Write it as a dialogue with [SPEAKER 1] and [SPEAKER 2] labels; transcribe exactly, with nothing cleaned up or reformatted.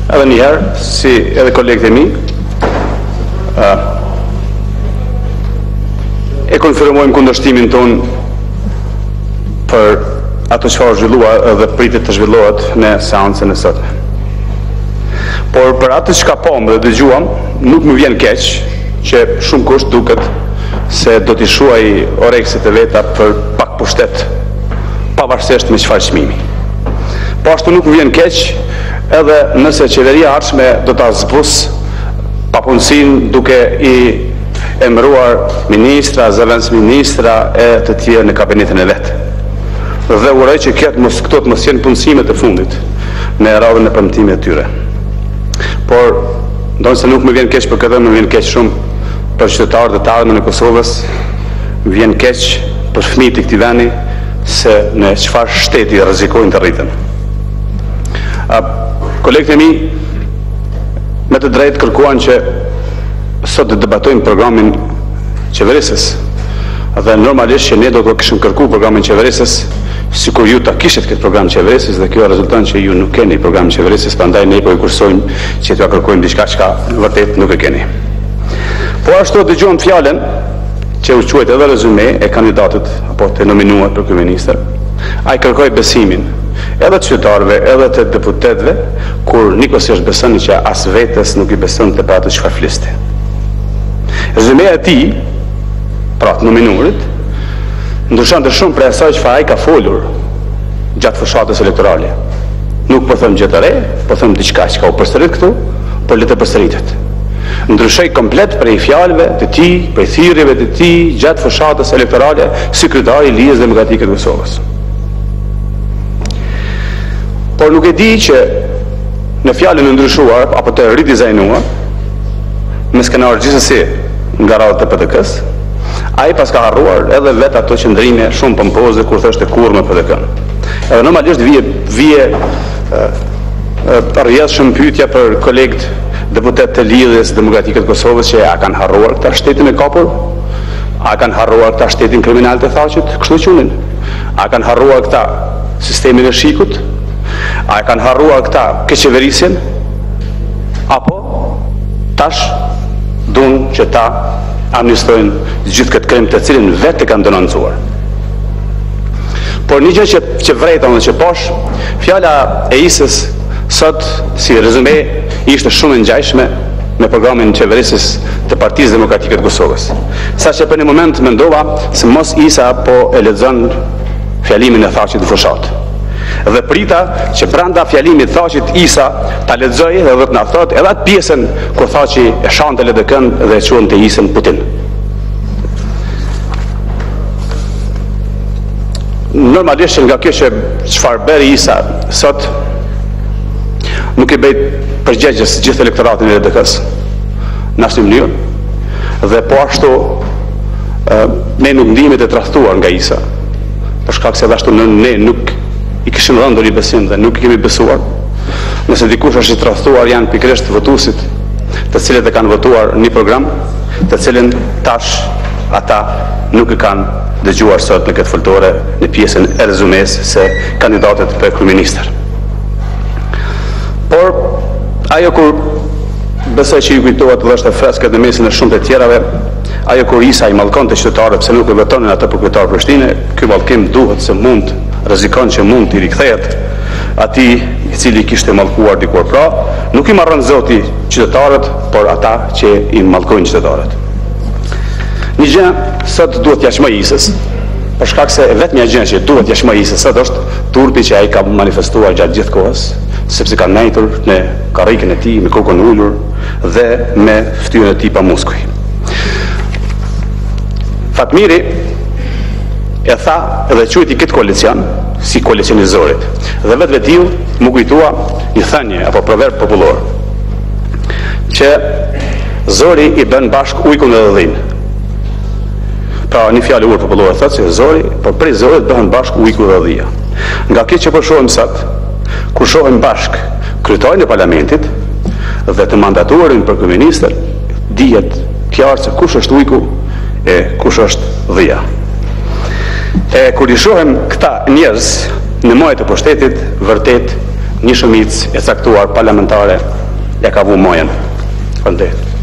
[SPEAKER 1] Edhe njëherë, si edhe kolegët e mi, uh, e konfirmojmë kundërshtimin ton për ato çfarë zhvillua dhe pritet të zhvillohet në seancën e sotme. Por për atë çka pam dhe dëgjuam, nuk më vjen keq që shumë kusht duket se do t'i shuaj orekset e veta për pak pushtet, pavarësisht me çfarë çmimi. Po ashtu nuk më vjen keq edhe nëse qeveria e ardhshme do ta zbus papunësinë duke i emëruar ministra, zëvendës ministra e të tjerë në kabinetin e vet. Dhe uroj që këtë mos, këto të mos jenë punësimet e fundit në radhën e premtimit të tyre. Por, ndonëse nuk më vjen keq për këtë, më vjen keq shumë për qytetarët e të ardhmë në Kosovës, më vjen keq për fëmijët e këtij vendi se në çfarë shteti rrezikojnë të rriten. Kolegët e mi me të drejtë kërkuan që sot të debatojmë programin qeverisës dhe normalisht që ne do të kishim kërku programin qeverisës sikur ju ta kishit këtë program qeverisës dhe kjo rezulton që ju nuk keni program qeverisës, prandaj ne po i kursojmë që t'ja kërkojmë diçka që vërtet nuk e keni. Po ashtu dëgjojmë fjalën që u quajt edhe rezume e kandidatit apo të nominuar për kryeministër. Ai kërkoi besimin edhe të qytetarëve, edhe të deputetëve, kur nikosisht besoni që as vetes nuk i besonte për atë çfarë fliste. Rezumea e tij, pra të nominuarit, ndryshon të shumë prej asaj çfarë ai ka folur gjatë fushatës elektorale. Nuk po them gjë të re, po them diçka që ka u përsërit këtu, por le të përsëritet. Ndryshoi komplet prej fjalëve të tij, prej thirrjeve të tij gjatë fushatës elektorale si kryetari i Lidhjes Demokratike të Kosovës. Por nuk e di që në fjalën e ndryshuar apo të ridizajnuar, me skenar gjithsesi nga radhët e P D K-s, ai pas ka harruar edhe vetë ato qëndrime shumë pompoze kur thoshte kurrë me P D K-n. Edhe normalisht vije vije rrjedhshëm pyetja për kolegët deputet të Lidhjes Demokratike të Kosovës që a kanë harruar këta shtetin e kapur? A kanë harruar këta shtetin kriminal të thaqët? Kështu qunin. A kanë harruar këta sistemin e shikut? A e kanë harruar këta keqeverisjen? Apo tash dun që ta amnistojnë gjithë këtë krim të cilin vetë e kanë denoncuar. Por një gjë që, që vrejta dhe që posh, fjala e Isës sot si rezume ishte shumë e ngjashme me programin qeverisës të Partisë Demokratike të Kosovës. Saqë për një moment mendova se mos Isa po e lexon fjalimin e thaqit në fushat. Dhe prita që brenda fjalimit thaqit Isa ta lexoj dhe do të na thotë edhe atë pjesën ku thaqi e shante L D K-n dhe e quante Isën Putin. Normalisht nga kjo që çfarë bëri Isa sot nuk i bëjt përgjegjës gjithë elektoratin e L D K-s në asnjë mënyrë dhe po ashtu ne nuk ndihemi të tradhtuar nga Isa për shkak se ashtu ne nuk i kishim dhënë ndonjë besim dhe nuk i kemi besuar. Nëse dikush është i tradhtuar janë pikërisht votuesit të cilët e kanë votuar një program të cilin tash ata nuk e kanë dëgjuar sot në këtë foltore në pjesën e rezumes se kandidatët për kryeministër. Por ajo kur besoj që ju kujtohet dhe është e freskët në mesin e shumë të tjerave, ajo kur Isa i mallkon të qytetarët pse nuk e vetonin atë për kryetar Prishtinë, ky mallkim duhet se mund rrezikon që mund të rikthehet atij i cili kishte mallkuar dikur. Pra, nuk i marrën zoti qytetarët, por ata që i mallkojnë qytetarët. Një gjë sot duhet t'ia shmoj Isës, për shkak se vetmja gjë që duhet t'ia shmoj Isës sot është turpi që ai ka manifestuar gjatë gjithë kohës, sepse ka nejtur në karrikën e tij me kokën ulur dhe me fytyrën e tij pa muskuj. Fatmiri e tha edhe quajti këtë koalicion si koalicion i Zorit. Dhe vetë vetiu më kujtua një thënie apo proverb popullor që Zori i bën bashk ujkun dhe dhinë. Pra një fjalë ur popullore thotë se Zori, por prej Zorit bëhen bashk ujku dhe dhia. Nga kjo që po shohim sot, kur shohim bashk kryetarin e parlamentit dhe të mandatuarin për kryeministër, dihet qartë se kush është ujku e kush është dhia. E kur i shohim këta njerëz në majtë e pushtetit, vërtet një shumicë e caktuar parlamentare ja ka vu mojen. Faleminderit.